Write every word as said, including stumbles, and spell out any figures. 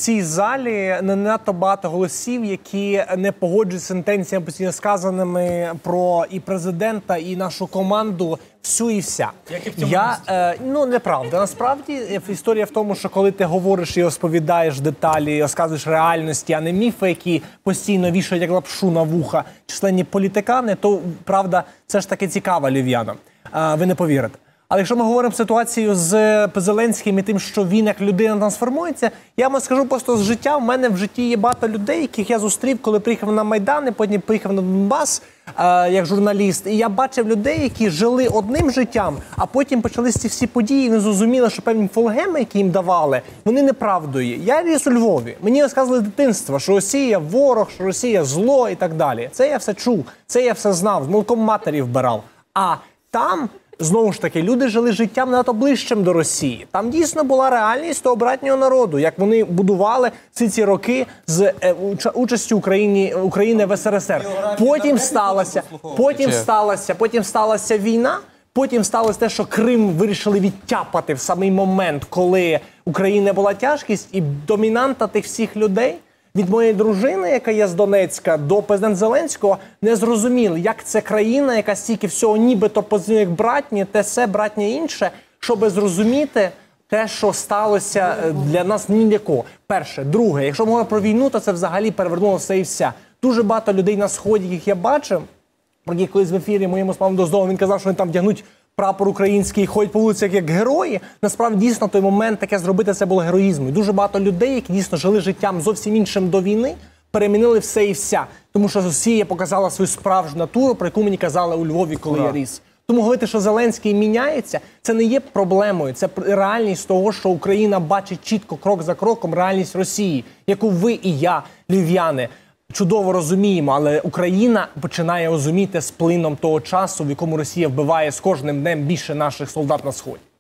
цій залі не надто багато голосів, які не погоджуються з сентенціями постійно сказаними про і президента, і нашу команду, всю і вся. Як і в цьому Я, е, ну, неправда. Насправді, історія в тому, що коли ти говориш і розповідаєш деталі, розказуєш реальності, а не міфи, які постійно вішають як лапшу на вуха численні політикани, то, правда, це ж таки цікава львів'янам. Е, ви не повірите. Але якщо ми говоримо ситуацію з Зеленським і тим, що він як людина трансформується, я вам скажу просто з життя. У мене в житті є багато людей, яких я зустрів, коли приїхав на Майдан, і потім приїхав на Донбас е, як журналіст. І я бачив людей, які жили одним життям, а потім почалися ці всі події, і вони зрозуміли, що певні фолгеми, які їм давали, вони неправдою. Я ріс у Львові. Мені розказували з дитинства, що Росія ворог, що Росія зло і так далі. Це я все чув, це я все знав, з молоком матері вбирав. А там... Знову ж таки, люди жили життям набагато ближчим до Росії. Там дійсно була реальність того братнього народу, як вони будували всі ці роки з е, участю України, України в ес ер ес ер. Потім сталося, потім сталося, потім сталася війна, потім сталося те, що Крим вирішили відтяпати в самий момент, коли Україна була тяжкість, і домінанта тих всіх людей від моєї дружини, яка є з Донецька, до президента Зеленського, не зрозуміли, як це країна, яка стільки всього нібито позиціонує як братнє, те все, братнє інше, щоб зрозуміти те, що сталося для нас ні для кого. Перше. Друге, якщо ми говоримо про війну, то це взагалі перевернуло все і вся. Дуже багато людей на Сході, яких я бачив, які колись в ефірі моєму з паном Доздовим, він казав, що вони там вдягнуть прапор український і ходять по вулицях як герої. Насправді, дійсно, той момент таке зробити, це було героїзмом. І дуже багато людей, які дійсно жили життям зовсім іншим до війни, перемінили все і вся. Тому що Росія показала свою справжню натуру, про яку мені казали у Львові, коли Ура. я ріс. Тому говорити, що Зеленський міняється, це не є проблемою. Це реальність того, що Україна бачить чітко, крок за кроком, реальність Росії, яку ви і я, львів'яни, чудово розуміємо, але Україна починає розуміти з плином того часу, в якому Росія вбиває з кожним днем більше наших солдат на Сході.